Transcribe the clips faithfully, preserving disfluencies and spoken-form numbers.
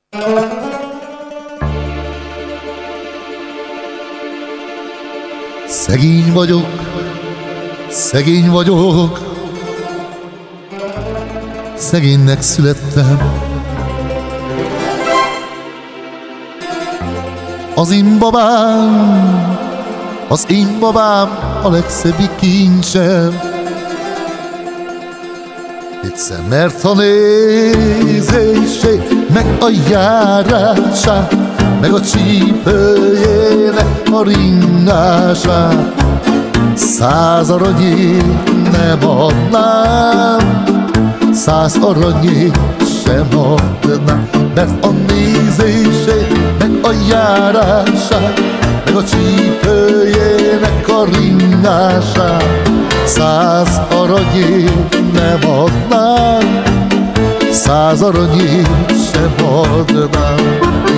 Szegény vagyok, szegény vagyok, szegénynek születtem. Az én babám, az én babám a legszebb kincsem. Egyszer mert a nézését, meg a járását, meg a csípőjének a ringását, száz aranyért nem adnám, száz aranyért sem adnám. Mert a nézését, meg a járását, meg a csípőjének a ringását, száz aranyért nem adnám, száz aranyért sem adnám.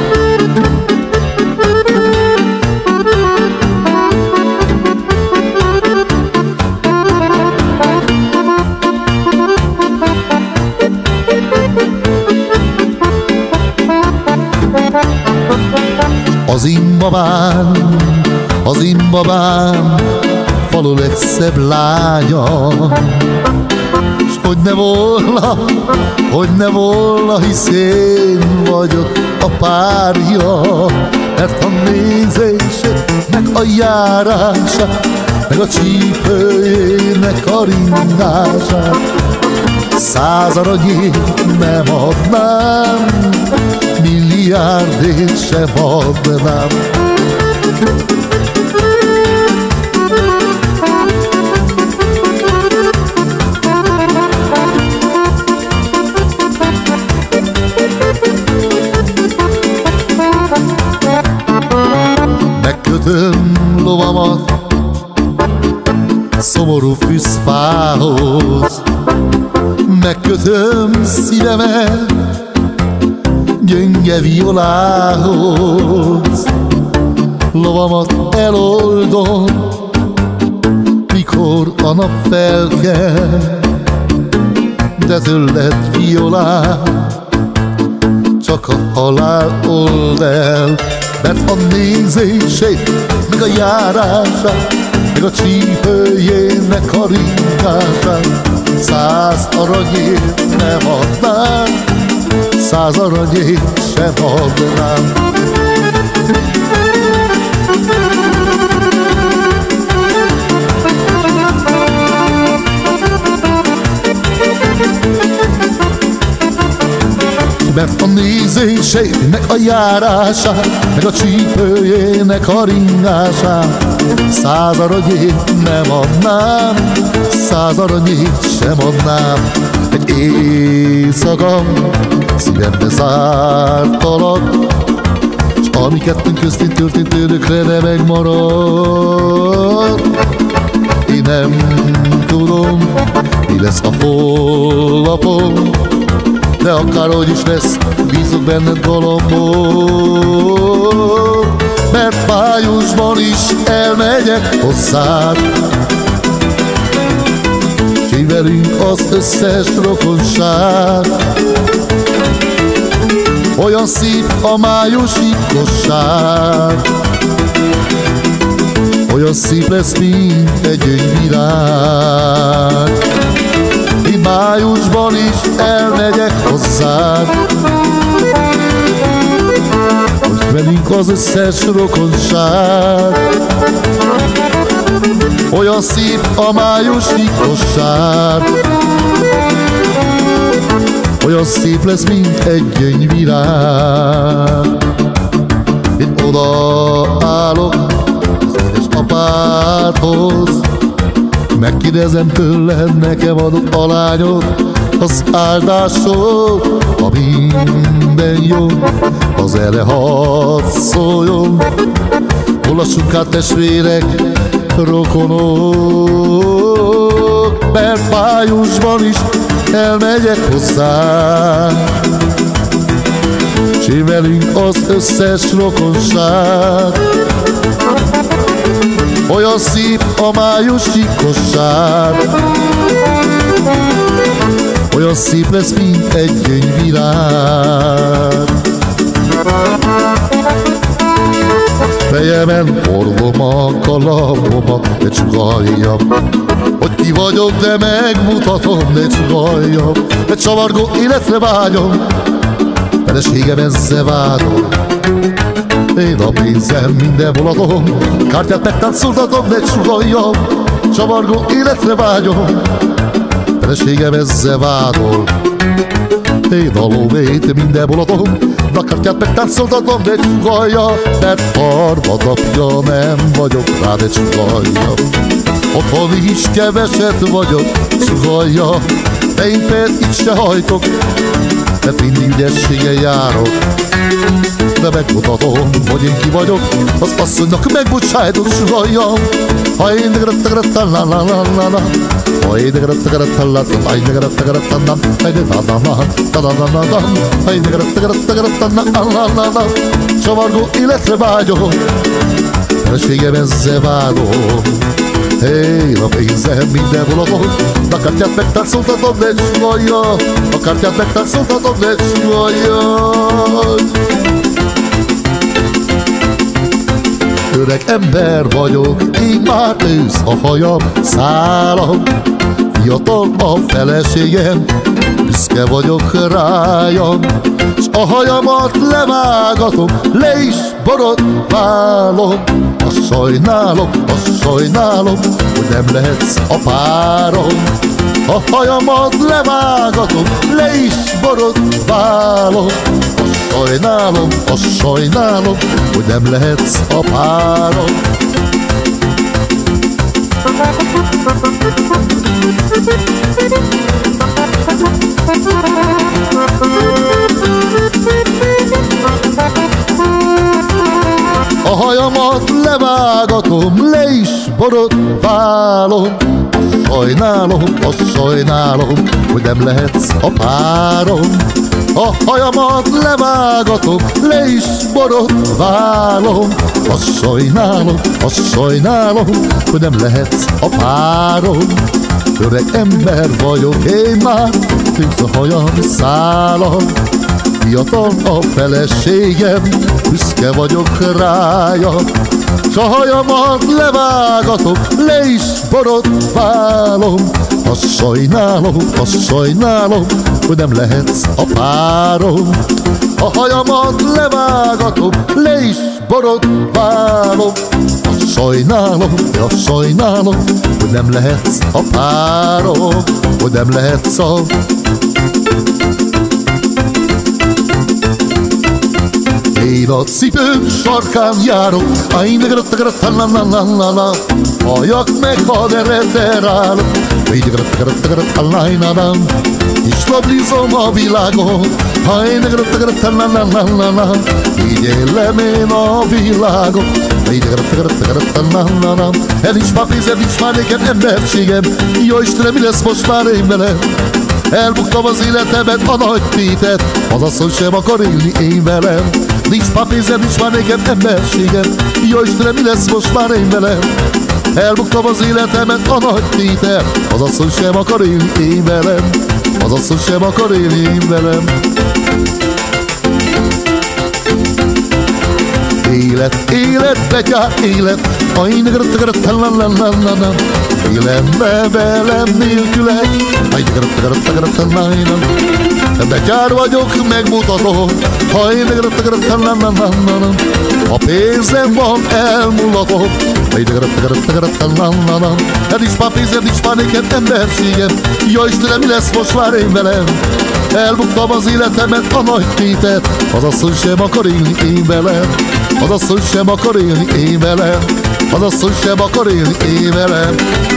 Az én babám, az én babám, falu legszebb lánya. S hogy ne volna, hogy ne volna, hisz én vagyok a párja. Mert a nézését, meg a járását, meg a csípőjének a ringását, száz aranyért nem adnám, milliárdért sem adnám. Megkötöm lovamat szomorú fűzfához, megkötöm szívemet gyönge violához. Lovamat eloldom, mikor a nap felkel, de tőled violát csak a halál old el. Mert a nézését, meg a járását, meg a csípőjének a ringását, száz aranyért nem adnám, száz aranyért sem adnám. Mert a nézését, meg a járását, meg a csípőjének a ringását, száz aranyért nem adnám, száz aranyért sem adnám. Egy éjszaka szívembe zártalak, s ami kettőnk köztén történt, örökre nem megmarad. Én nem tudom, mi lesz a holnapom, de akárhogy is lesz, bízok benned galambom. Mert májusban is elmegyek hozzád, s így velünk az összes rokonság. Olyan szép a májusi kosság, olyan szép lesz, mint egy gyöngyvirág. Én májusban is elmegyek hozzád, hogy velünk az összes rokonság. Olyan szép a májusi kosság, olyan szép lesz, mint egy gyöngyvirág. Én odaállok az édesapádhoz, megkérdezem tőled, nekem adott a lányod, az áldásod, a minden jó, az erre hadd szóljon. Olassunk át testvérek, rokonok, mert májusban is elmegyek hozzá, s én velünk az összes rokonság. Olyan szép a májusi kosság, olyan szép lesz, mint egy gyöngyvirág. Feleségemen hordom a kalapomat, de csugaljam, hogy ki vagyok, de megmutatom, de csugaljam, de csavargó életre vágyom, feleségem ezzel vádol. Én a pénzem mindenhol adom, kártyát megtáncoltatom, de csugaljam, csavargó életre vágyom, feleségem ezzel vádol. Én a lóvét mindenhol adom, a kártyát megtáncoltatom, de csugalja, mert harmadapja nem vagyok rá, de csugalja. Otthon is keveset vagyok, csugalja, de én fel itt se hajtok, mert mindig ügyességgel járok. De megmutatom, hogy én ki vagyok, az asszonynak megbocsájtok, csugalja. Ha én negerettegerettem, la la la la la, ha én negerettegerettem, la la, ha én negerettegerettem, la la la la, ha én negerettegerettem, la la la la, csavargó életre vágyom, feleségem ezzel vádom. Én a pénzem mindenhol adom, a kártyát megtáncoltatom, de csugalja, a kártyát megtáncoltatom, de csugalja. Öreg ember vagyok, én már ősz a hajam, szálam, fiatal a feleségem, büszke vagyok rájam, s a hajamat levágatom, le is borotválom. Azt sajnálom, azt sajnálom, hogy nem lehetsz a párom. A hajamat levágatom, le is borotválom. Azt sajnálom, azt sajnálom, hogy nem lehetsz a párom. A hajamat levágatom, le is borotválom. Azt sajnálom, azt sajnálom, hogy nem lehetsz a párom. A hajamat levágatom, le is borotválom. Azt sajnálom, azt sajnálom, hogy nem lehetsz a párom. Öreg ember vagyok, én már tűz a hajam szálam, fiatal a feleségem, büszke vagyok rája, s a hajamat levágatom, le is borotválom. Azt sajnálom, azt sajnálom, hogy nem lehetsz a párom. A hajamat levágatom, le is borotválom. Azt sajnálom, azt sajnálom, hogy nem lehetsz a párom, hogy nem lehetsz a... Én a cipőm sarkán járok, áj, negerettegerettem, la la la la la, halljak meg, ha dereterálok, áj, negerettegerettem, la la la, és lablizom a világon, áj, negerettegerettem, la la la la la, így élem én a világon, áj, negerettegerettem, la la la, el nincs már pénzem, nincs már nékem emberségem, jó Istenem, mi lesz most már én velem? Elbuktam az életemet, a nagy tétet, az asszony sem akar élni én velem. Nincs már pénzem, nincs már nékem emberségem, jó Istenem, mi lesz most már én velem? Elbuktam az életemet, a nagy tétet, az asszony sem akar élni én velem. Az asszony sem akar élni én velem. Élet, élet, betyár élet, a én negerettegerettem, la la la la la, életbe velem nélkülek, a én negerettegerettem, la la la, betyár vagyok, megmutatom, ha én negerettegerettem, la la la la, a pénzem van, elmulatom, a én negerettegerettem, la la la, nincs már pénzem, nincs már nékem emberségem, jó Istenem, mi lesz most már én velem? Elbuktam az életemet, a nagy tétet, az asszony sem akar élni én velem. Az asszony sem akar élni én velem, az asszony sem akar élni én velem.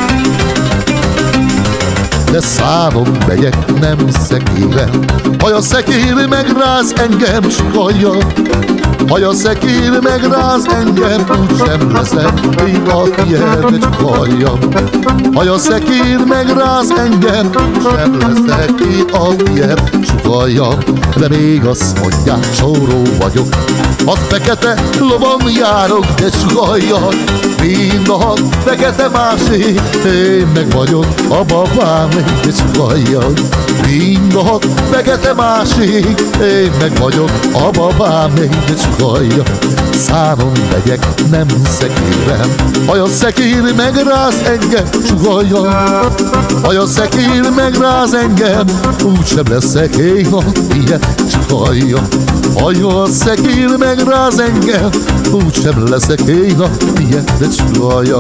De szállom, megyek, nem szekérem, haja szekér megráz engem, sugalja. Haja szekér megráz engem, úgysem leszek én a tiéd, csugaljam. Haja szekér megráz engem, úgysem leszek én a tiéd, csugalja, de még azt mondják, csóró vagyok. A fekete lovon járok, de csugalja, mind a hat fekete másé, én meg vagyok a babám, de csugalja. Mind a hat fekete másé, én meg vagyok a babám, de csugalja. Szánon megyek, nem szekérem, haj a szekér megráz engem, csugalja. Haj a szekér megráz engem, úgysem leszek én a ilyet, csugalja. Haj a szekér megráz engem, úgysem leszek én a ilyet, de csugalja.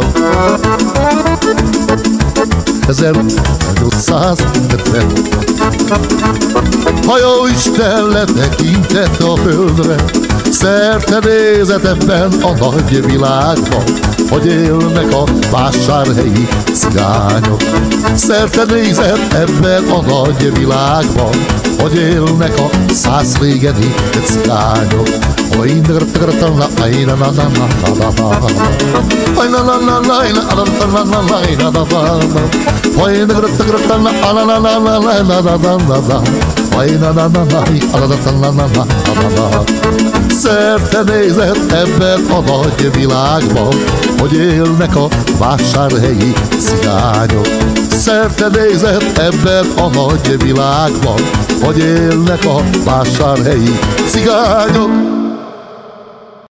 ezernyolcszázhetven ha jó Isten letekintett a földre, szerte nézett ebben a nagy világban, hogy élnek a vásárhelyi cigányok. Szerte nézett ebben a nagy világban, hogy élnek a szászrégeni cigányok. Szerte nézett ebben a nagy világban, hogy élnek a vásárhelyi cigányok. Szerte nézett ebben a nagy világban, hogy élnek a vásárhelyi cigányok.